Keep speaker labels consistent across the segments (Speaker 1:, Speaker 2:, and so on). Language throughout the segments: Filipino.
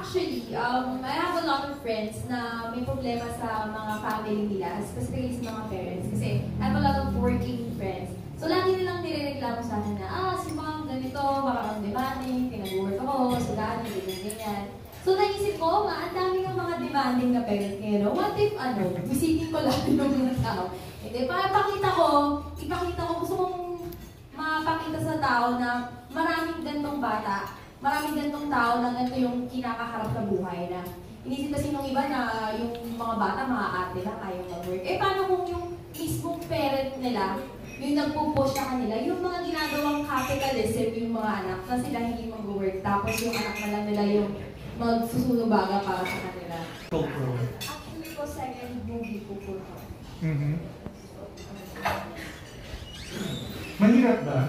Speaker 1: Actually, I have a lot of friends na may problema sa mga family nila, specifically sa mga parents. Kasi I have a lot of working friends. So, lagi nilang nirereklamo sa akin na, si mom, ganito, baka kang demanding, pinag-work ako, so daddy, ganyan. So, naisip ko, ang dami ng mga demanding na parents ngayon. No? What if, visiting ko lang yung mga tao? Hindi, ipakita ko, gusto kong mapakita sa tao na maraming gantong bata, maraming gantong tao na ganito yung kinakaharap na buhay na inisip kasi nung iba na yung mga bata, mga ate lang, ayaw mag-work. Paano kung yung mismong parent nila, yung nagpo-push sa kanila, yung mga ginagawang capitalism, yung mga anak na sila hindi mag-work, tapos yung anak na lang nila yung magsusunubaga para sa kanila. Actually po, second movie po po.
Speaker 2: Mahirap ba?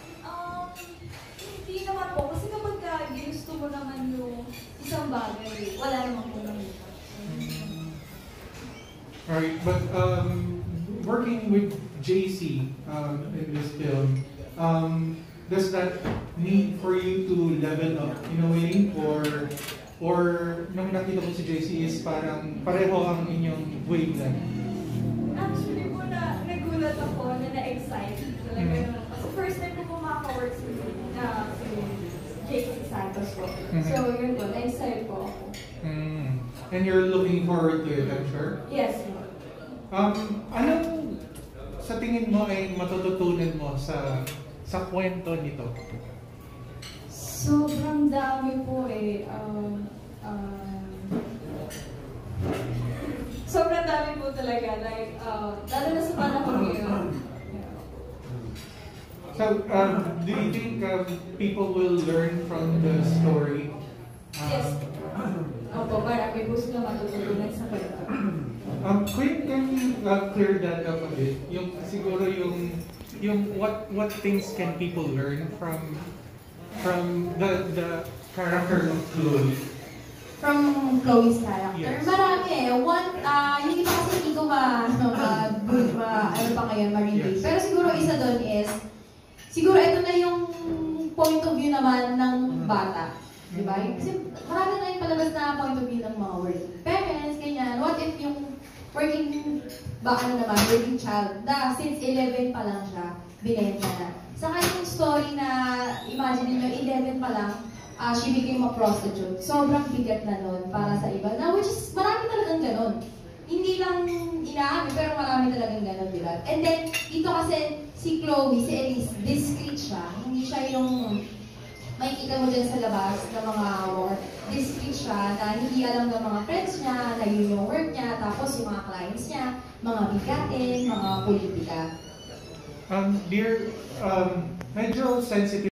Speaker 1: Hindi naman po, kasi kapag ginusto mo naman yung isang bagay, wala naman po mahirap.
Speaker 2: Alright, but working with JC in this film, does that need for you to level up in a way? Or nung nakita ko si JC is parang pareho ang inyong wavelength?
Speaker 1: Actually po nagulat ako na-excite. Kasi first time ko maka-work si JC Santos po. So yun po, na-excite po ako.
Speaker 2: And you're looking forward to it, I'm sure?
Speaker 1: Yes.
Speaker 2: Anong sa tingin mo ay matututunan mo sa kwento nito?
Speaker 1: Sobrang dami po sobrang dami po talaga. Like, lalo na sa panahon ngayon.
Speaker 2: So, do you think people will learn from the story?
Speaker 1: Yes. Opo, marami po sila matutunan sa kwento.
Speaker 2: Quinn, can you clear that up a bit? Yung siguro yung what things can people learn from the character of Chloe?
Speaker 1: From Chloe's character?
Speaker 2: Yes.
Speaker 1: Marami hindi pa kasi hindi ko ma-relate.
Speaker 2: Yes.
Speaker 1: Pero siguro isa doon is, siguro ito na yung point of view naman ng bata. Diba? Kasi marami na yung palabas na point of view ng mga working parents, ganyan. What if yung working child na since 11 pa lang siya, binenta na. Sa kanyang story na, imagine niyo 11 pa lang, she became a prostitute. Sobrang bigat na nun para sa iba. Na, which is, marami talagang ganon. Hindi lang inaamin, pero marami talagang ganon, diba? And then, dito kasi, si Chloe, si Elise, discreet siya. Hindi siya yung makikita mo dyan sa labas ng mga work. Discreet siya na hindi alam ng mga friends niya, na yun yung work niya, tapos yung mga clients niya, mga bigatin, mga politika.
Speaker 2: Dear, medyo sensitive